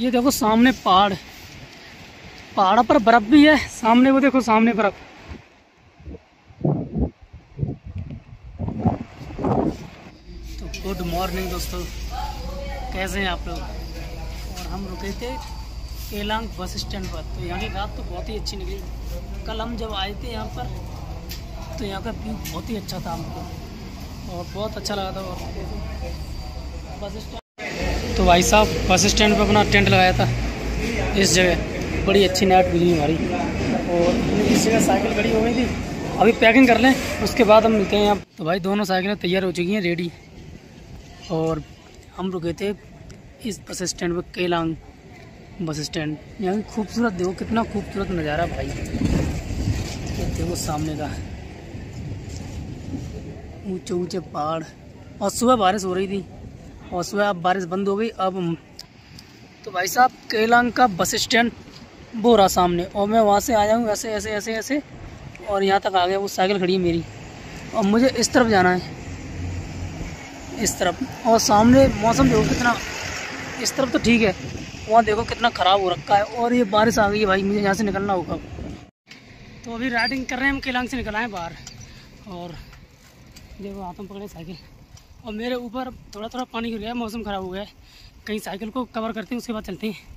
ये देखो सामने पहाड़, पहाड़ों पर बर्फ भी है। सामने वो देखो, सामने बर्फ। तो गुड मॉर्निंग दोस्तों, कैसे हैं आप लोग। और हम रुके थे केलांग बस स्टैंड पर। तो यहाँ की रात तो बहुत ही अच्छी निकली। कल हम जब आए थे यहाँ पर तो यहाँ का व्यू बहुत ही अच्छा था हमको, और बहुत अच्छा लगा था। और बस स्टैंड, तो भाई साहब बस स्टैंड पर अपना टेंट लगाया था इस जगह। बड़ी अच्छी नाइट गुजरी हमारी। और इस जगह साइकिल खड़ी हो गई थी। अभी पैकिंग कर लें, उसके बाद हम मिलते हैं यहाँ। तो भाई दोनों साइकिलें तैयार हो चुकी हैं, रेडी। और हम रुके थे इस बस स्टैंड पर, केलांग बस स्टैंड। यहाँ की खूबसूरत देखो, कितना खूबसूरत नज़ारा भाई। ये देखो सामने का ऊंचे ऊंचे पहाड़। और सुबह बारिश हो रही थी, और सुबह अब बारिश बंद हो गई। अब तो भाई साहब केलांग का बस स्टैंड वो रहा सामने, और मैं वहाँ से आया हूँ ऐसे ऐसे ऐसे ऐसे, और यहाँ तक आ गया। वो साइकिल खड़ी है मेरी, और मुझे इस तरफ जाना है, इस तरफ। और सामने मौसम देखो कितना, इस तरफ तो ठीक है, वहाँ देखो कितना ख़राब हो रखा है। और ये बारिश आ गई है भाई, मुझे यहाँ से निकलना होगा। तो अभी राइडिंग कर रहे हैं हम, केलांग से निकल आए बाहर। और देखो हाथों में पकड़े साइकिल, और मेरे ऊपर थोड़ा थोड़ा पानी गिर गया है, मौसम ख़राब हो गया है। कहीं साइकिल को कवर करते हैं, उसके बाद चलते हैं।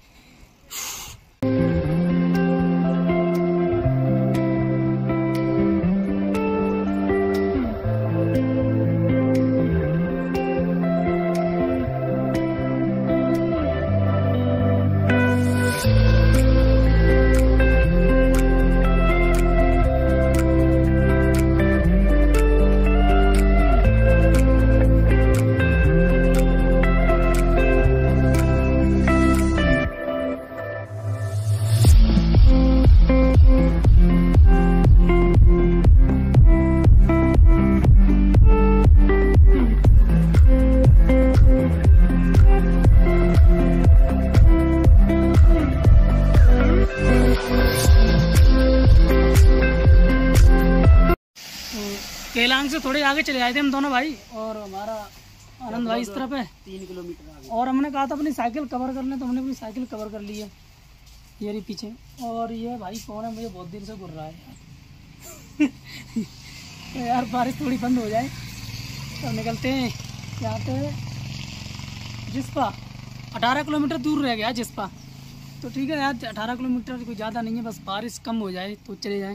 केलांग से थोड़े आगे चले आए थे हम दोनों भाई, और हमारा आनंद भाई इस तरफ है 3 किलोमीटर आगे। और हमने कहा था अपनी साइकिल कवर कर लें, तो हमने अपनी साइकिल कवर कर ली है, ये रही पीछे। और ये भाई कौन है, मुझे बहुत देर से घूर रहा है। तो यार बारिश थोड़ी बंद हो जाए तो निकलते हैं यहाँ पे। जिस्पा 18 किलोमीटर दूर रह गया जिस्पा। तो ठीक है यार, 18 किलोमीटर कोई ज़्यादा नहीं है, बस बारिश कम हो जाए तो चले जाएँ।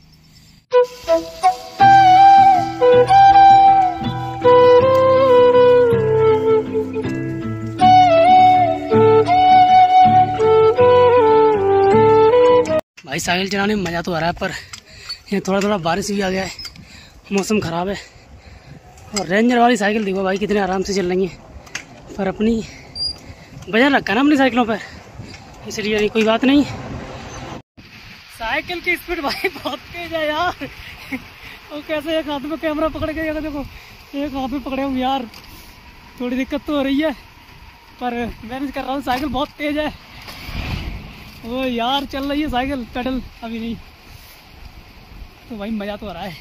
भाई साइकिल चलाने में मज़ा तो आ रहा है, पर ये थोड़ा थोड़ा बारिश भी आ गया है, मौसम ख़राब है। और रेंजर वाली साइकिल देखो भाई कितने आराम से चल रही है, पर अपनी वजन रखा ना अपनी साइकिलों पर, इसलिए कोई बात नहीं। साइकिल की स्पीड भाई बहुत तेज है यार। और कैसे एक हाथ में कैमरा पकड़ के, देखो एक हाथ में पकड़े हूँ यार, थोड़ी दिक्कत तो हो रही है, पर मैनेज कर रहा हूँ। साइकिल बहुत तेज है वो यार, चल रही है साइकिल, पेडल अभी नहीं। तो भाई मज़ा तो आ रहा है।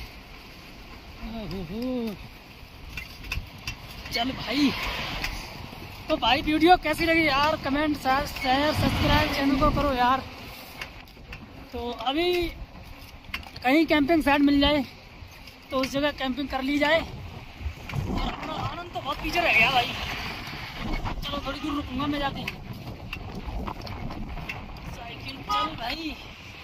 चल भाई, तो भाई वीडियो कैसी लगी यार, कमेंट शेयर सब्सक्राइब चैनल को करो यार। तो अभी कहीं कैंपिंग साइट मिल जाए तो उस जगह कैंपिंग कर ली जाए। और अपना आनंद तो बहुत पीछे रह गया भाई। चलो थोड़ी दूर रुकूंगा मैं जाके, साइकिल चल भाई।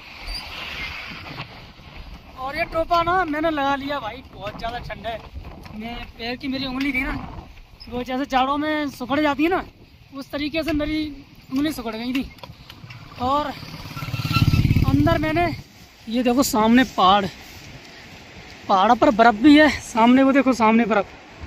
और ये टोपा ना मैंने लगा लिया भाई, बहुत ज़्यादा ठंडा है। मैं पैर की मेरी उंगली थी ना, वो जैसे जाड़ों में सुखड़ जाती है ना, उस तरीके से मेरी उंगली सुखड़ गई थी। और अंदर मैंने, ये देखो सामने पहाड़, पहाड़ों पर बर्फ भी है। सामने वो देखो, सामने बर्फ।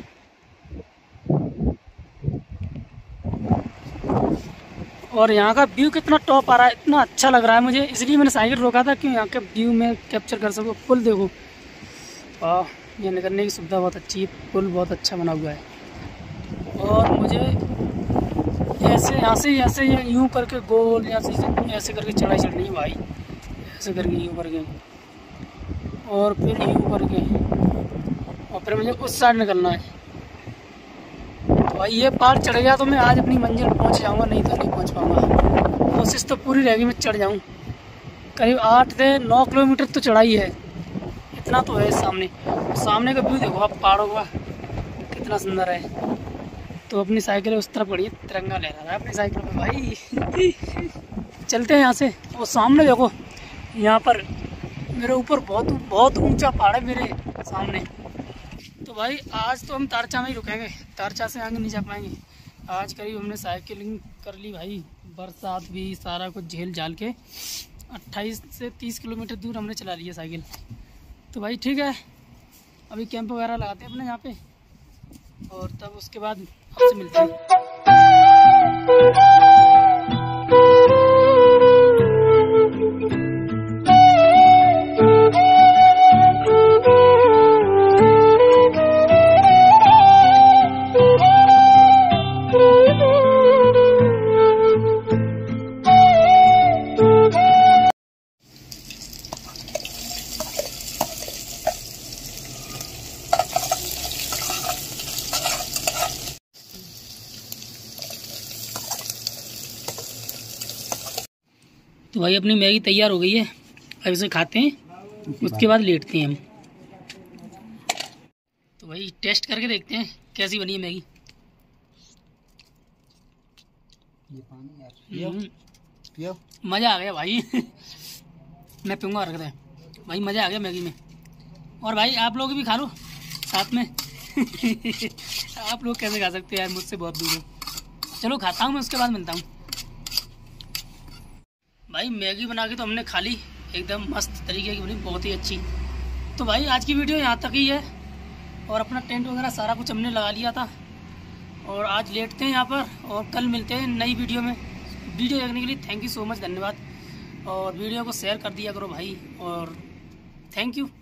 और यहाँ का व्यू कितना टॉप आ रहा है, इतना अच्छा लग रहा है मुझे, इसलिए मैंने साइकिल रोका था कि यहाँ के व्यू में कैप्चर कर सकूँ। पुल देखो, वाह, ये निकलने की सुविधा बहुत अच्छी है, पुल बहुत अच्छा बना हुआ है। और मुझे ऐसे यहाँ से ऐसे यूँ करके गोल, ऐसे करके चढ़ाई चढ़नी है भाई, ऐसे करके यूँ करके, और फिर यूँ करके, और फिर मुझे उस साइड निकलना है। तो भाई ये पहाड़ चढ़ गया तो मैं आज अपनी मंजिल पहुंच जाऊंगा, नहीं तो नहीं पहुंच पाऊंगा। कोशिश तो पूरी रहेगी मैं चढ़ जाऊं। करीब 8 से 9 किलोमीटर तो चढ़ाई है, इतना तो है। सामने का व्यू देखो आप पहाड़ों का कितना सुंदर है। तो अपनी साइकिल उस तरफ पड़ी है, तिरंगा लहरा रहा है अपनी साइकिल पे भाई। चलते हैं यहाँ से। वो सामने देखो, यहाँ पर मेरे ऊपर बहुत ऊंचा पहाड़ है मेरे सामने। तो भाई आज तो हम तारचा में ही रुकेंगे, तारचा से आगे नहीं जा पाएंगे। आज करीब हमने साइकिलिंग कर ली भाई, बरसात भी सारा कुछ झेल झाल के 28 से 30 किलोमीटर दूर हमने चला लिया साइकिल। तो भाई ठीक है, अभी कैंप वगैरह लगाते हैं अपने यहाँ पे, और तब उसके बाद आपसे मिलते हैं। तो भाई अपनी मैगी तैयार हो गई है, अब इसे खाते हैं, उसके बाद लेटते हैं हम। तो भाई टेस्ट करके देखते हैं कैसी बनी है मैगी। मज़ा आ गया भाई। मैं पीऊँगा, रख दे भाई, मज़ा आ गया मैगी में। और भाई आप लोग भी खा लो साथ में। आप लोग कैसे खा सकते हैं यार, मुझसे बहुत दूर है। चलो खाता हूँ मैं, उसके बाद मिलता हूँ। भाई मैगी बना के तो हमने खा ली, एकदम मस्त तरीके की बनी, बहुत ही अच्छी। तो भाई आज की वीडियो यहाँ तक ही है, और अपना टेंट वगैरह सारा कुछ हमने लगा लिया था, और आज लेटते हैं यहाँ पर, और कल मिलते हैं नई वीडियो में। वीडियो देखने के लिए थैंक यू सो मच, धन्यवाद। और वीडियो को शेयर कर दिया करो भाई, और थैंक यू।